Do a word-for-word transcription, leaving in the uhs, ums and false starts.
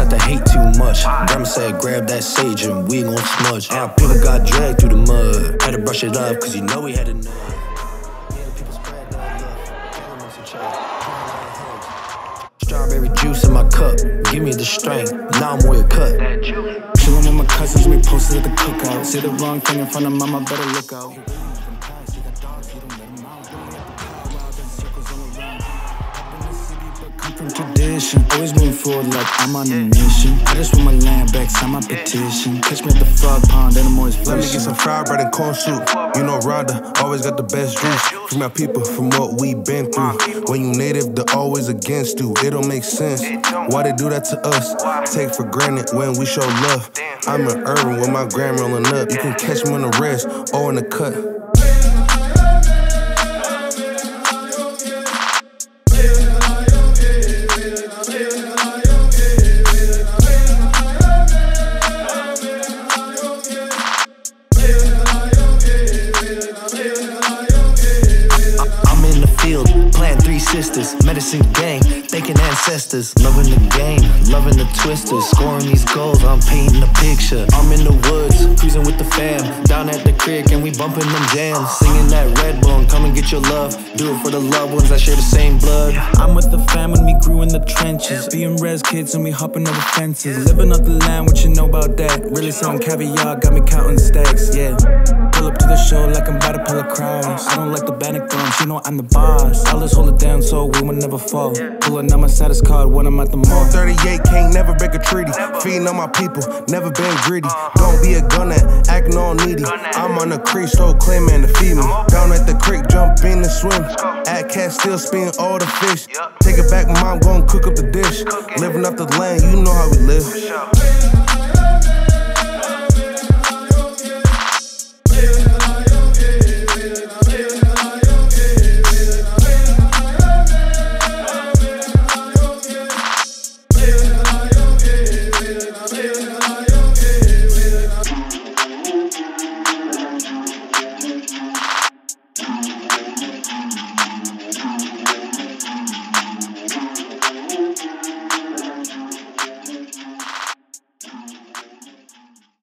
not to hate too much. Grandma said grab that sage and we gon' smudge. Our people got dragged through the mud. Had to brush it up cause you know we had to know. Strawberry juice in my cup, give me the strength, now I'm more cut. Chillin' with my cousins, we posted at the cookout. Say the wrong thing in front of mama, better look out. Come from tradition, always moving forward like I'm on a mission. I just want my land back, sign my petition. Catch me at the frog pond, and I'm always fishing. Let me get some fried bread and corn soup. You know Rhonda, always got the best juice. From my people, from what we been through. When you native, they're always against you. It don't make sense. Why they do that to us? Take for granted when we show love. I'm in urban with my gram rolling up. You can catch me in the rest or in the cut. Sisters, medicine gang, thanking ancestors. Loving the game, loving the twisters. Scoring these goals, I'm painting a picture. I'm in the woods, cruising with the fam. Down at the creek and we bumping them jams. Singing that Redbone, come and get your love. Do it for the loved ones that share the same blood. I'm with the fam when we grew in the trenches. Being res kids and we hopping over fences. Living off the land, what you know about that? Really selling caviar, got me counting stacks, yeah. Pull up to the show like I'm about to pull a crowds. I don't like the bannock drums, you know I'm the boss. I'll just hold it down so we will never fall. Pulling out my status card when I'm at the mall. thirty-eight can't never break a treaty. Feeding on my people, never been greedy. Don't be a gunner, acting all needy. I'm on the creek, so claim man to feed me. Down at the creek, jump in and swim. At cat still spin all the fish. Take it back, mom gon' cook up the dish. Living off the land, you know how we live.